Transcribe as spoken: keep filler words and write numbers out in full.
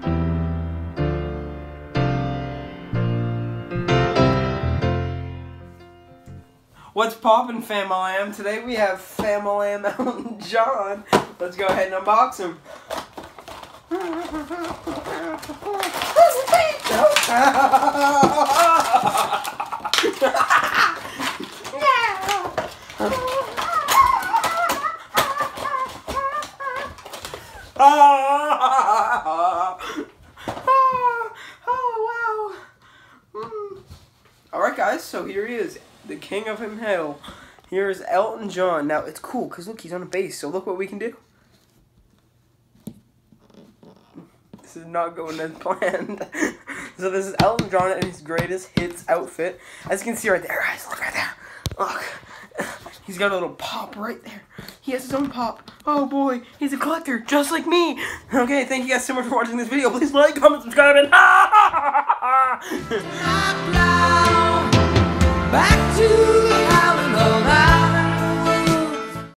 What's poppin', Fam-a-lam? Today we have Fam-a-lam Elton John. Let's go ahead and unbox him. Oh, wow. Mm. Alright guys, so here he is, the king of him hill. Here is Elton John. Now it's cool because look, he's on a bass, so look what we can do. This is not going as planned. So this is Elton John in his greatest hits outfit. As you can see right there, guys, look right there. Look. He's got a little pop right there. He has his own pop. Oh boy, he's a collector, just like me. Okay, thank you guys so much for watching this video. Please like, comment, subscribe, and back